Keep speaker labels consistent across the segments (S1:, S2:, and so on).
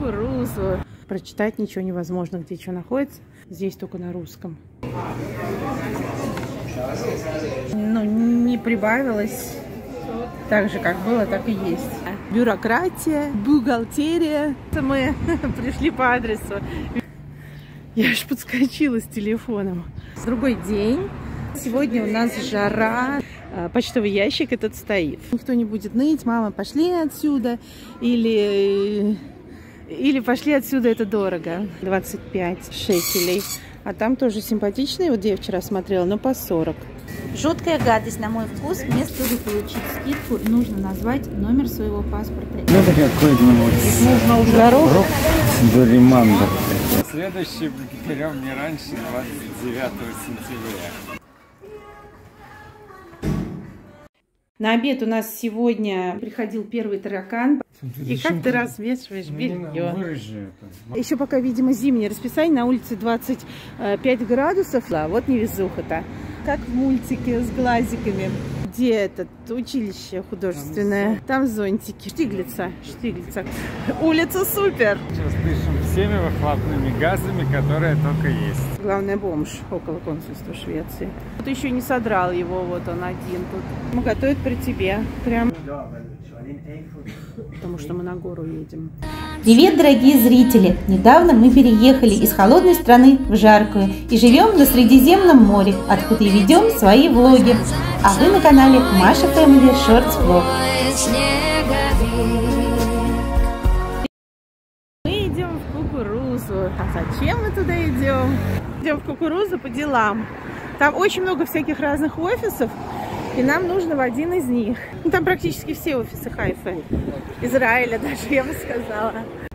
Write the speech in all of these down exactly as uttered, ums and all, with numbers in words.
S1: кукурузу. Прочитать ничего невозможно, где что находится. Здесь только на русском. Ну, не прибавилось. Так же, как было, так и есть. Бюрократия, бухгалтерия. Мы пришли по адресу. Я аж подскочила с телефоном. Другой день. Сегодня у нас жара. Почтовый ящик этот стоит. Никто не будет ныть. Мама, пошли отсюда. Или, или пошли отсюда, это дорого. двадцать пять шекелей. А там тоже симпатичные. Вот где я вчера смотрела, но по сорок.
S2: Жуткая гадость, на мой вкус. Мне, чтобы получить скидку, нужно назвать номер своего паспорта.
S3: Ну, это какой-нибудь
S1: нужно уже горох.
S3: Дуримандр. Следующий берем не раньше двадцать девятого сентября.
S1: На обед у нас сегодня приходил первый таракан. И как ты развешиваешь белье? Еще пока, видимо, зимнее расписание. На улице двадцать пять градусов. Да, вот невезуха-то. Как в мультике с глазиками. Где это училище художественное? Там зонтики. Штиглица. Штиглица. Улица супер.
S3: Сейчас дышим всеми выхлопными газами, которые только есть.
S1: Главное, бомж около консульства Швеции. Вот еще не содрал его, вот он один тут. Ну, готовит при тебе. Прям. Потому что мы на гору едем.
S2: Привет, дорогие зрители! Недавно мы переехали из холодной страны в жаркую и живем на Средиземном море, откуда и ведем свои влоги. А вы на канале Маша Family Shorts Vlog.
S1: Мы идем в кукурузу. А зачем мы туда идем? Идем в кукурузу по делам. Там очень много всяких разных офисов. И нам нужно в один из них. Ну, там практически все офисы Хайфы. Израиля даже, я бы сказала.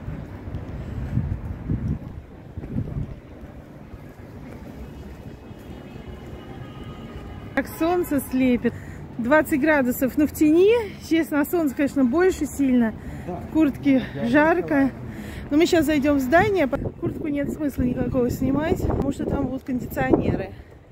S1: Как солнце слепит. двадцать градусов, но в тени. Честно, на солнце, конечно, больше сильно. В куртке жарко. Но мы сейчас зайдем в здание. Куртку нет смысла никакого снимать, потому что там будут кондиционеры.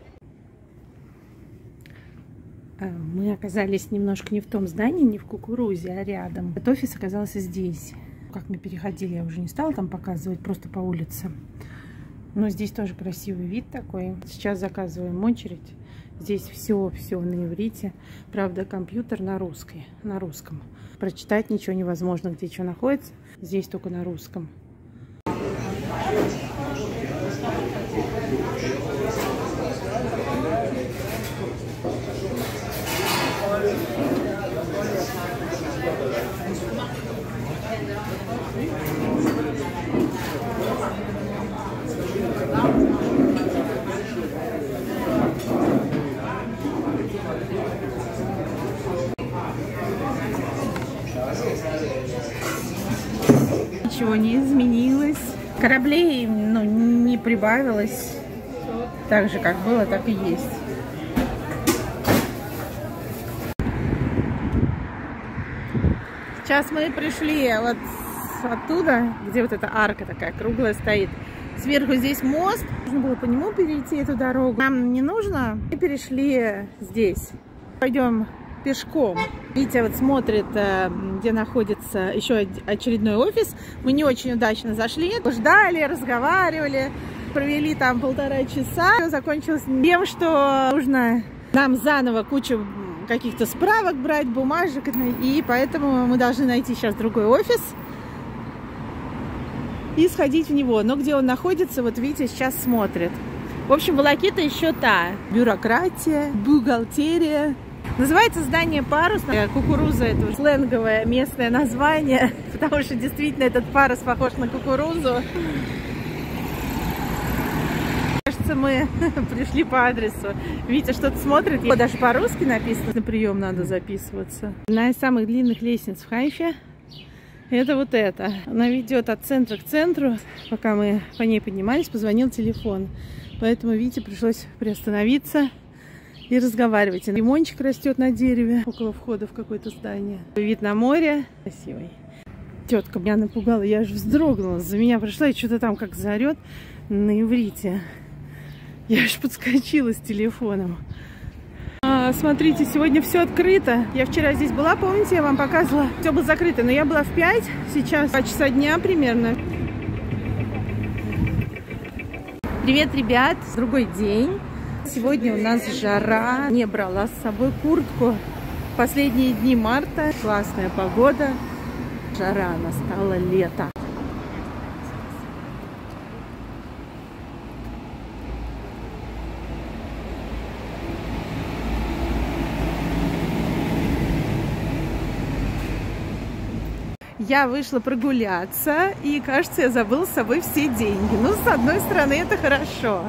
S1: Мы оказались немножко не в том здании, не в кукурузе, а рядом. Этот офис оказался здесь. Как мы переходили, я уже не стала там показывать, просто по улице. Но здесь тоже красивый вид такой. Сейчас заказываем очередь. Здесь все-все на иврите. Правда, компьютер на русской, на русском. Прочитать ничего невозможно, где что находится. Здесь только на русском. Ничего не изменилось. Кораблей, ну, не прибавилось. Так же, как было, так и есть. Сейчас мы пришли вот оттуда, где вот эта арка такая круглая стоит. Сверху здесь мост. Нужно было по нему перейти эту дорогу. Нам не нужно. Мы перешли здесь. Пойдем пешком. Витя вот смотрит, где находится еще очередной офис. Мы не очень удачно зашли. Ждали, разговаривали. Провели там полтора часа. Закончилось тем, что нужно нам заново кучу каких-то справок брать, бумажек. И поэтому мы должны найти сейчас другой офис и сходить в него. Но где он находится, вот Витя сейчас смотрит. В общем, волокита еще та. Бюрократия, бухгалтерия. Называется здание парус. Кукуруза — это сленговое местное название, потому что действительно этот парус похож на кукурузу. Кажется, мы пришли по адресу. Витя что-то смотрит. Даже по-русски написано. На прием надо записываться. Одна из самых длинных лестниц в Хайфе — это вот эта. Она ведет от центра к центру. Пока мы по ней поднимались, позвонил телефон. Поэтому Вите пришлось приостановиться и разговаривать. И лимончик растет на дереве около входа в какое-то здание. Вид на море красивый. Тетка меня напугала, я аж вздрогнула. За меня пришла и что-то там как заорет на иврите. Я аж подскочила с телефоном. А, смотрите, сегодня все открыто. Я вчера здесь была, помните, я вам показывала. Все было закрыто, но я была в пять, сейчас два часа дня примерно. Привет, ребят! Другой день. Сегодня у нас жара. Не брала с собой куртку. Последние дни марта. Классная погода. Жара, настало лето. Я вышла прогуляться, и, кажется, я забыла с собой все деньги. Ну, с одной стороны, это хорошо.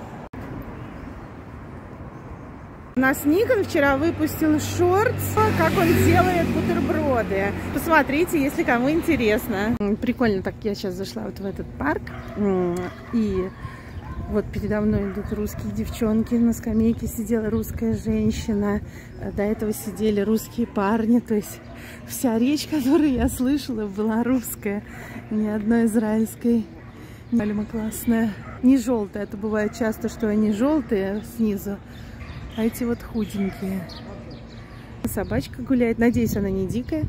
S1: У нас Никон вчера выпустил шортс, как он делает бутерброды. Посмотрите, если кому интересно. Прикольно, так я сейчас зашла вот в этот парк, и вот передо мной идут русские девчонки, на скамейке сидела русская женщина, до этого сидели русские парни, то есть вся речь, которую я слышала, была русская, ни одной израильской. Пальма классная, не желтая, это бывает часто, что они желтые снизу, а эти вот худенькие. Собачка гуляет, надеюсь, она не дикая.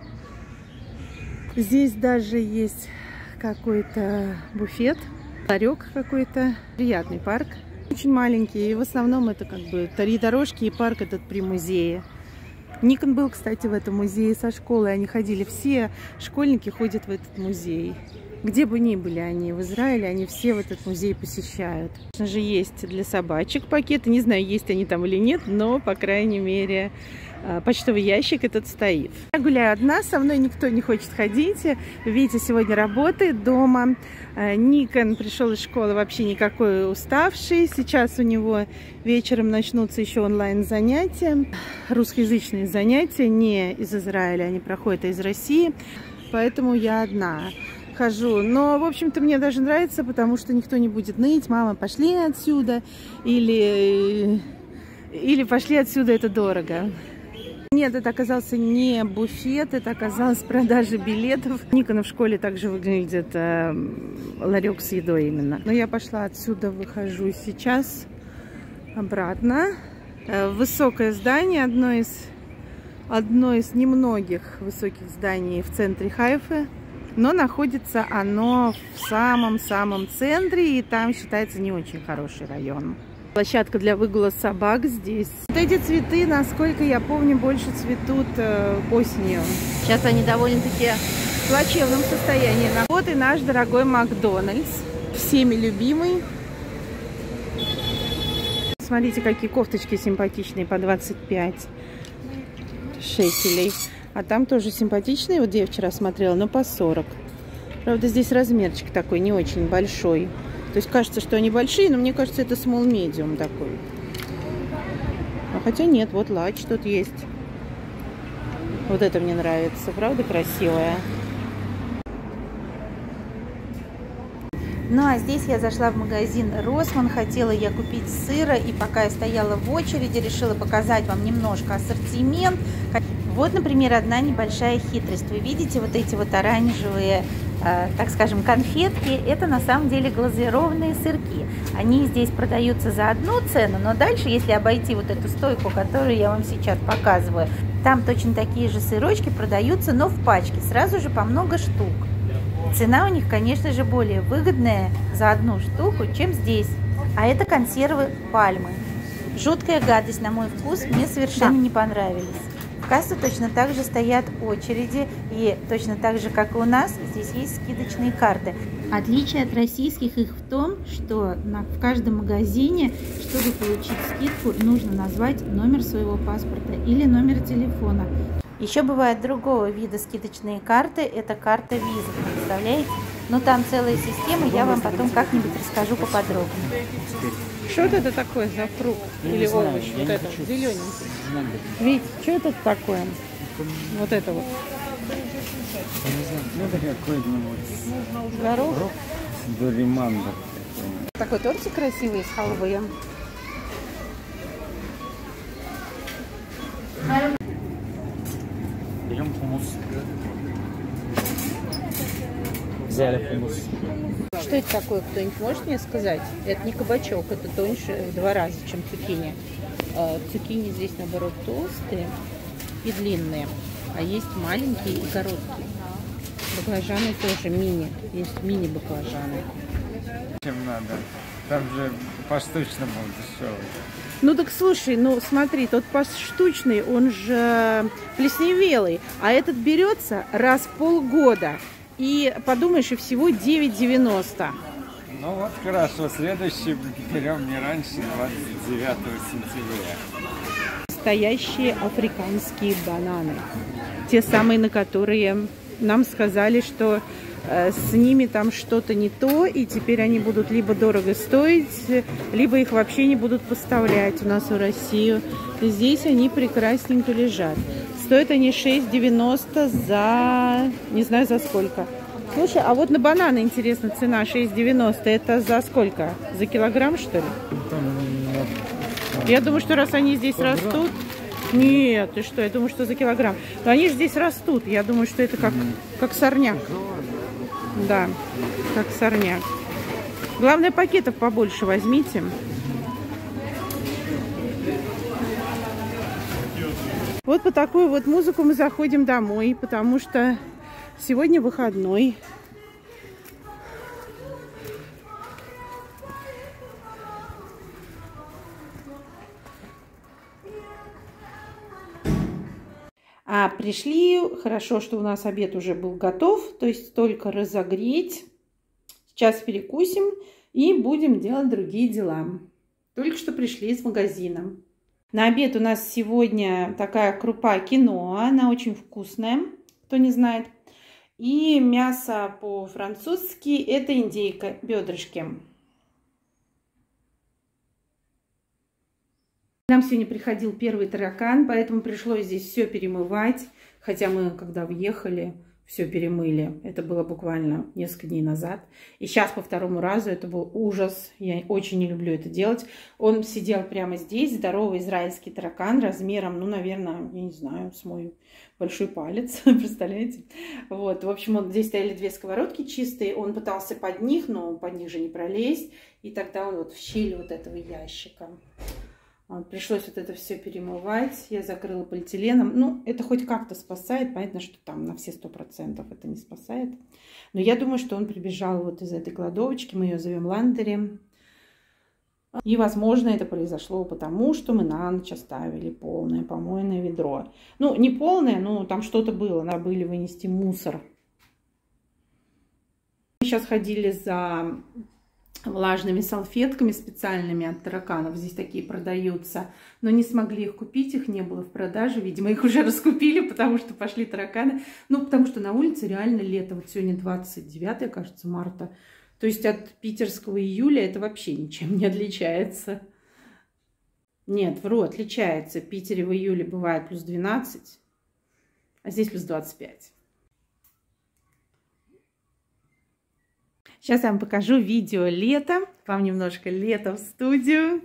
S1: Здесь даже есть какой-то буфет. Ларек какой-то. Приятный парк. Очень маленький. И в основном это как бы три дорожки и парк этот при музее. Никон был, кстати, в этом музее со школы. Они ходили. Все школьники ходят в этот музей. Где бы ни были они в Израиле, они все в этот музей посещают. Конечно же, есть для собачек пакеты. Не знаю, есть они там или нет, но, по крайней мере, почтовый ящик этот стоит. Я гуляю одна, со мной никто не хочет ходить. Витя сегодня работает дома. Никон пришел из школы вообще никакой уставший. Сейчас у него вечером начнутся еще онлайн-занятия. Русскоязычные занятия, не из Израиля, они проходят, а из России. Поэтому я одна хожу. Но, в общем-то, мне даже нравится, потому что никто не будет ныть. Мама, пошли отсюда. Или, или пошли отсюда, это дорого. Нет, это оказался не буфет, это оказалась продажа билетов. Никон в школе также выглядит э, ларек с едой именно. Но я пошла отсюда, выхожу сейчас обратно. Э, высокое здание, одно из, одно из немногих высоких зданий в центре Хайфы. Но находится оно в самом-самом центре, и там считается не очень хороший район. Площадка для выгула собак здесь. Вот эти цветы, насколько я помню, больше цветут э, осенью. Сейчас они довольно-таки в плачевном состоянии. Вот и наш дорогой Макдональдс, всеми любимый. Смотрите, какие кофточки симпатичные по двадцать пять шекелей. А там тоже симпатичные, вот где я вчера смотрела, но по сорок. Правда, здесь размерчик такой не очень большой. То есть кажется, что они большие, но мне кажется, это small medium такой. А хотя нет, вот лач тут есть. Вот это мне нравится, правда, красивая.
S2: Ну а здесь я зашла в магазин Росман, хотела я купить сыра, и пока я стояла в очереди, решила показать вам немножко ассортимент. Вот, например, одна небольшая хитрость. Вы видите вот эти вот оранжевые, э, так скажем, конфетки? Это на самом деле глазированные сырки. Они здесь продаются за одну цену, но дальше, если обойти вот эту стойку, которую я вам сейчас показываю, там точно такие же сырочки продаются, но в пачке, сразу же по много штук. Цена у них, конечно же, более выгодная за одну штуку, чем здесь. А это консервы пальмы. Жуткая гадость, на мой вкус, мне совершенно не понравились. В кассу точно так же стоят очереди, и точно так же, как и у нас, здесь есть скидочные карты. Отличие от российских их в том, что на, в каждом магазине, чтобы получить скидку, нужно назвать номер своего паспорта или номер телефона. Еще бывают другого вида скидочные карты, это карта виза, представляете? Но там целая система, я вам потом как-нибудь расскажу поподробнее.
S1: Что это такое за фрукт или овощ? Вот это вот, зелененький. Вить, что это такое? Вот это вот.
S3: Ну, это какой-то
S1: Горох?
S3: Доримандр.
S1: Такой тортик красивый из халвы.
S3: Берем хумус. Взяли хумус.
S1: Что это такое? Кто-нибудь может мне сказать? Это не кабачок, это тоньше в два раза, чем цукини. Цукини здесь, наоборот, толстые и длинные, а есть маленькие и короткие. Баклажаны тоже мини, есть мини-баклажаны.
S3: Чем надо? Там же поштучному дешевый.
S1: Ну так слушай, ну смотри, тот поштучный, он же плесневелый, а этот берется раз в полгода. И подумаешь, и всего девять девяносто.
S3: Ну вот хорошо, следующий берем не раньше двадцать девятого сентября.
S1: Настоящие африканские бананы. Те самые, на которые нам сказали, что э, с ними там что-то не то, и теперь они будут либо дорого стоить, либо их вообще не будут поставлять у нас в Россию. Здесь они прекрасненько лежат. Стоят они шесть девяносто за... не знаю за сколько. Слушай, а вот на бананы, интересно, цена шесть девяносто. Это за сколько? За килограмм, что ли? Я думаю, что раз они здесь растут... Нет, ты что? Я думаю, что за килограмм. Но они же здесь растут. Я думаю, что это как, как сорняк. Да, как сорняк. Главное, пакетов побольше возьмите. Вот по такую вот музыку мы заходим домой, потому что сегодня выходной. А пришли, хорошо, что у нас обед уже был готов, то есть только разогреть. Сейчас перекусим и будем делать другие дела. Только что пришли из магазина. На обед у нас сегодня такая крупа киноа, она очень вкусная, кто не знает. И мясо по-французски это индейка, бедрышки. Нам сегодня приходил первый таракан, поэтому пришлось здесь все перемывать. Хотя мы, когда въехали, все перемыли. Это было буквально несколько дней назад. И сейчас по второму разу это был ужас. Я очень не люблю это делать. Он сидел прямо здесь, здоровый израильский таракан размером, ну, наверное, я не знаю, с мой большой палец, представляете? Вот, в общем, вот здесь стояли две сковородки чистые. Он пытался под них, но под них же не пролезть. И тогда он вот в щели вот этого ящика. Пришлось вот это все перемывать. Я закрыла полиэтиленом. Ну, это хоть как-то спасает. Понятно, что там на все сто процентов это не спасает. Но я думаю, что он прибежал вот из этой кладовочки. Мы ее зовем Ландери. И, возможно, это произошло потому, что мы на ночь оставили полное помойное ведро. Ну, не полное, но там что-то было. Надо было вынести мусор. Мы сейчас ходили за... влажными салфетками специальными от тараканов. Здесь такие продаются. Но не смогли их купить, их не было в продаже. Видимо, их уже раскупили, потому что пошли тараканы. Ну, потому что на улице реально лето. Вот сегодня двадцать девятое, кажется, марта. То есть от питерского июля это вообще ничем не отличается. Нет, вру, отличается. В Питере в июле бывает плюс двенадцать, а здесь плюс двадцать пять. Сейчас я вам покажу видео лета. Вам немножко лета в студию.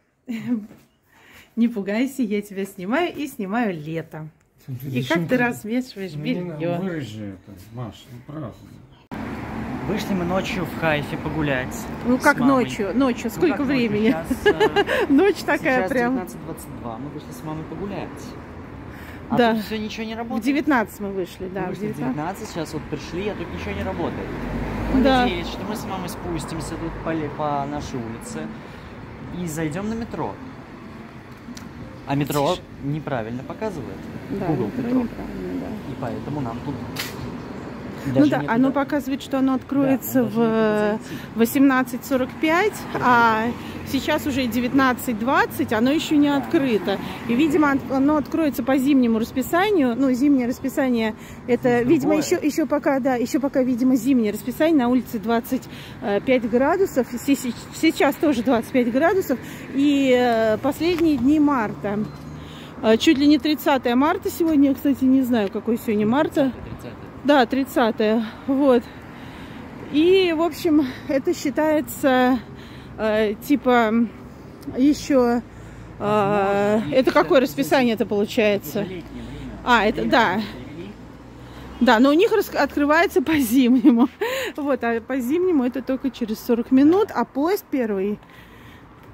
S1: Не пугайся, я тебя снимаю и снимаю лето. И как ты развешиваешь белье.
S3: Вырежи это, Маш, ну правда.
S4: Вышли мы ночью в Хайфе погулять.
S1: Ну как ночью? Ночью, сколько
S4: ну, как
S1: времени?
S4: Сейчас,
S1: Ночь такая прям.
S4: девятнадцать двадцать два, мы вышли с мамой погулять. А
S1: да.
S4: тут все ничего не работает.
S1: В девятнадцать мы вышли, да.
S4: Мы вышли в девятнадцать, сейчас вот пришли, а тут ничего не работает. Мы
S1: да.
S4: надеялись, что мы с мамой спустимся тут по, по нашей улице и зайдем на метро. А метро Тише. неправильно показывает.
S1: Да,
S4: Google
S1: метро
S4: метро.
S1: неправильно, да.
S4: И поэтому нам тут...
S1: Ну да, оно показывает, что оно откроется да, в восемнадцать сорок пять, а сейчас уже девятнадцать двадцать, оно еще не открыто. И, видимо, оно откроется по зимнему расписанию. Ну, зимнее расписание, это, видимо, еще, еще пока, да, еще пока, видимо, зимнее расписание. На улице двадцать пять градусов, сейчас тоже двадцать пять градусов. И последние дни марта. Чуть ли не тридцатое марта сегодня, кстати, не знаю, какой сегодня марта. Да, тридцатое, вот. И, в общем, это считается, э, типа, еще... Э, это какое расписание это получается? А, это, да. Да, но у них открывается по зимнему. Вот, а по зимнему это только через сорок минут, а поезд первый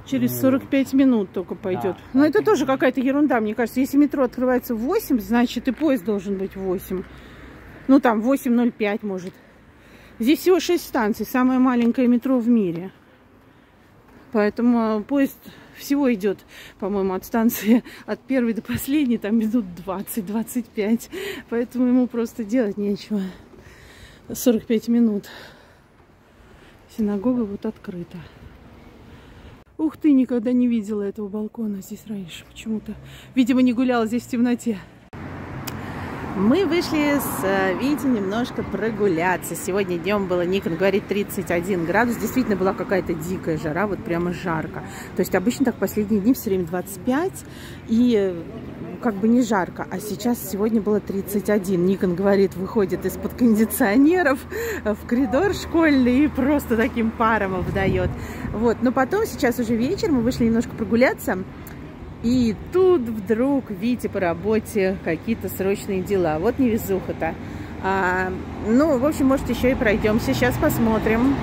S1: через сорок пять минут только пойдет.
S4: Да,
S1: Но это тоже какая-то ерунда, мне кажется. Если метро открывается в восемь, значит и поезд должен быть в восемь. Ну там восемь ноль пять может. Здесь всего шесть станций, самое маленькое метро в мире. Поэтому поезд всего идет, по-моему, от станции от первой до последней, там минут двадцать-двадцать пять. Поэтому ему просто делать нечего. сорок пять минут. Синагога вот открыта. Ух ты, никогда не видела этого балкона здесь раньше почему-то. Видимо, не гуляла здесь в темноте. Мы вышли с Витей немножко прогуляться. Сегодня днем было, Никон говорит, тридцать один градус. Действительно была какая-то дикая жара, вот прямо жарко. То есть обычно так последние дни все время двадцать пять и как бы не жарко. А сейчас сегодня было тридцать один. Никон говорит, выходит из-под кондиционеров в коридор школьный и просто таким паром обдает. Вот. Но потом, сейчас уже вечер, мы вышли немножко прогуляться. И тут вдруг, видите, по работе какие-то срочные дела. Вот невезуха-то. А, ну, в общем, может, еще и пройдемся. Сейчас посмотрим.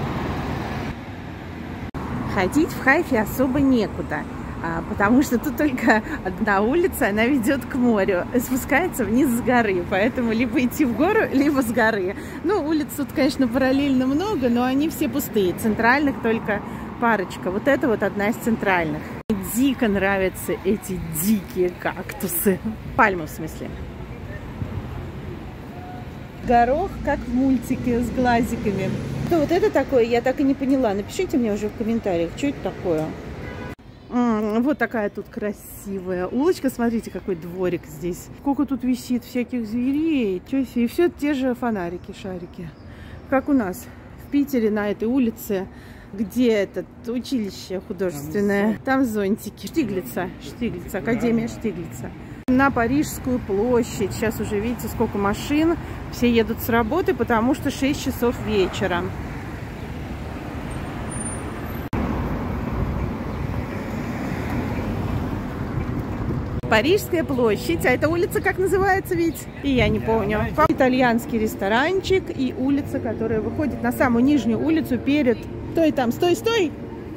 S1: Ходить в Хайфе особо некуда. А, потому что тут только одна улица, она ведет к морю. Спускается вниз с горы. Поэтому либо идти в гору, либо с горы. Ну, улиц тут, конечно, параллельно много, но они все пустые. Центральных только парочка. Вот это вот одна из центральных. Дико нравятся эти дикие кактусы. Пальмы, в смысле. Горох, как в мультике, с глазиками. Что вот это такое, я так и не поняла. Напишите мне уже в комментариях, что это такое. М-м, вот такая тут красивая улочка. Смотрите, какой дворик здесь. Сколько тут висит всяких зверей. И все те же фонарики, шарики. Как у нас в Питере на этой улице. Где это училище художественное? Там зонтики. Штиглица. Штиглица. Академия Штиглица. На Парижскую площадь. Сейчас уже видите, сколько машин. Все едут с работы, потому что шесть часов вечера. Парижская площадь. А эта улица как называется, ведь? И я не помню. Итальянский ресторанчик и улица, которая выходит на самую нижнюю улицу перед... Стой там, стой, стой!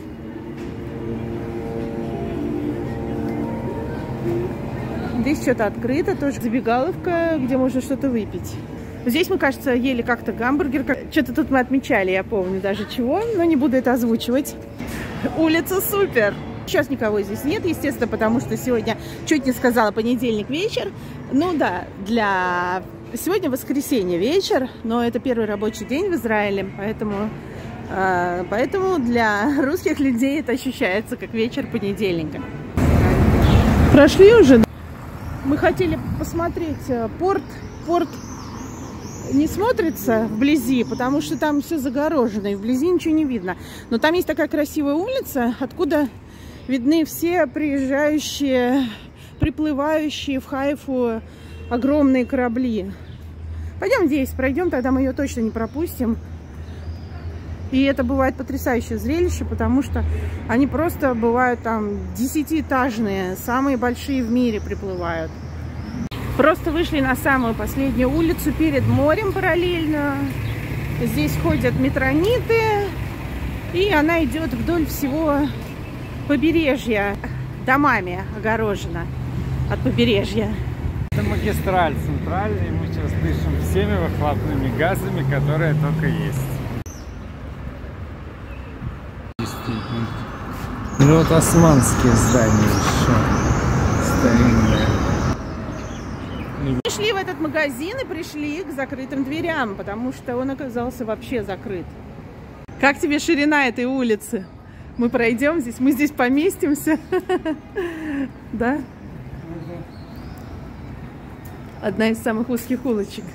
S1: Здесь что-то открыто, тоже забегаловка, где можно что-то выпить. Здесь мы, кажется, ели как-то гамбургер. Что-то тут мы отмечали, я помню даже чего, но не буду это озвучивать. Улица супер! Сейчас никого здесь нет, естественно, потому что сегодня, чуть не сказала, понедельник вечер. Ну да, для... Сегодня воскресенье вечер, но это первый рабочий день в Израиле, поэтому... Поэтому для русских людей это ощущается как вечер понедельника. Прошли уже? Мы хотели посмотреть порт. Порт не смотрится вблизи, потому что там все загорожено, и вблизи ничего не видно. Но там есть такая красивая улица, откуда видны все приезжающие, приплывающие в Хайфу огромные корабли. Пойдем здесь, пройдем, тогда мы ее точно не пропустим. И это бывает потрясающее зрелище, потому что они просто бывают там десятиэтажные, самые большие в мире приплывают. Просто вышли на самую последнюю улицу перед морем параллельно. Здесь ходят метрониты, и она идет вдоль всего побережья, домами огорожена от побережья.
S3: Это магистраль центральная, и мы сейчас дышим всеми выхлопными газами, которые только есть. Или вот османские здания еще старинные.
S1: Мы шли в этот магазин и пришли к закрытым дверям, потому что он оказался вообще закрыт. Как тебе ширина этой улицы? Мы пройдем здесь, мы здесь поместимся. Да? Одна из самых узких улочек.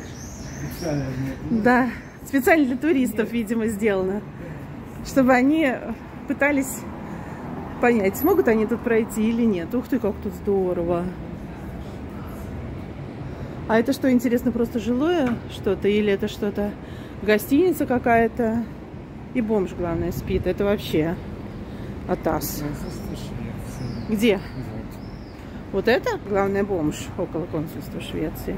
S1: Да, специально для туристов, видимо, сделано. Чтобы они пытались понять, смогут они тут пройти или нет. Ух ты, как тут здорово. А это что, интересно, просто жилое что-то? Или это что-то, гостиница какая-то? И бомж, главное, спит. Это вообще атас. Где? Вот это? Главное, бомж около консульства Швеции.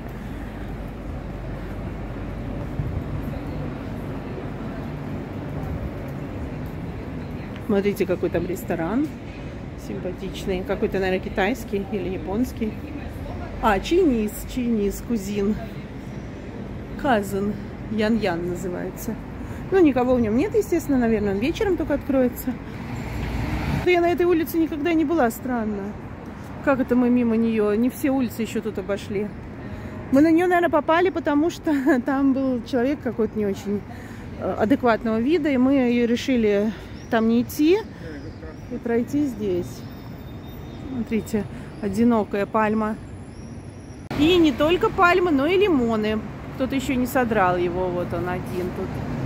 S1: Смотрите, какой там ресторан симпатичный. Какой-то, наверное, китайский или японский. А, чиниз, чиниз, кузин. Казан. Ян-Ян называется. Ну, никого в нем нет, естественно, наверное, он вечером только откроется. Я на этой улице никогда не была, странно. Как это мы мимо нее? Не все улицы еще тут обошли. Мы на нее, наверное, попали, потому что там был человек какой-то не очень адекватного вида, и мы ее решили там не идти и пройти здесь. Смотрите, одинокая пальма. И не только пальмы, но и лимоны. Кто-то еще не содрал его, вот он один тут.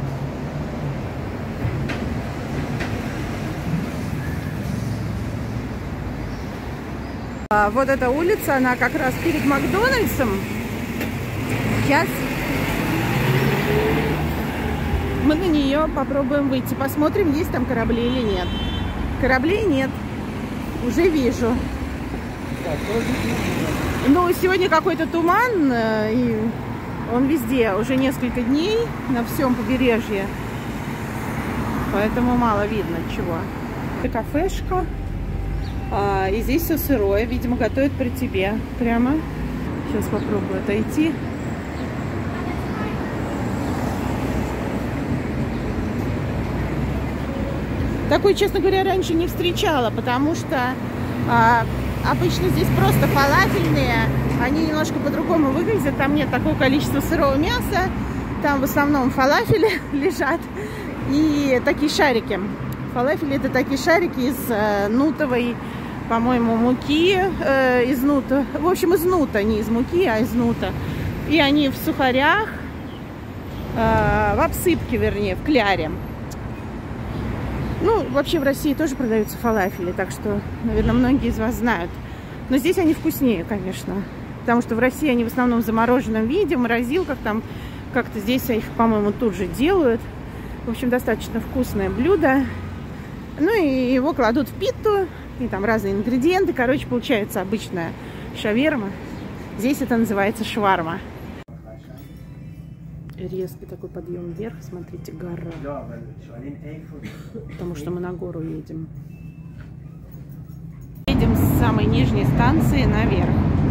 S1: А вот эта улица, она как раз перед Макдональдсом. Сейчас мы на нее попробуем выйти. Посмотрим, есть там корабли или нет. Кораблей нет. Уже вижу. Ну, сегодня какой-то туман, и он везде, уже несколько дней на всем побережье. Поэтому мало видно чего. Это кафешка. А, и здесь все сырое. Видимо, готовят при тебе прямо. Сейчас попробую отойти. Такой, честно говоря, раньше не встречала, потому что а, обычно здесь просто фалафельные. Они немножко по-другому выглядят. Там нет такого количества сырого мяса. Там в основном фалафели лежат. И такие шарики. Фалафели — это такие шарики из э, нутовой, по-моему, муки. Э, из нута. В общем, из нута. Не из муки, а из нута. И они в сухарях. Э, в обсыпке, вернее, в кляре. Ну, вообще в России тоже продаются фалафели. Так что, наверное, многие из вас знают. Но здесь они вкуснее, конечно. Потому что в России они в основном в замороженном виде, в морозилках. Там как-то здесь их, по-моему, тут же делают. В общем, достаточно вкусное блюдо. Ну и его кладут в питу. И там разные ингредиенты. Короче, получается обычная шаверма. Здесь это называется шварма. Резкий такой подъем вверх. Смотрите, гора. Потому что мы на гору едем. Едем с самой нижней станции наверх.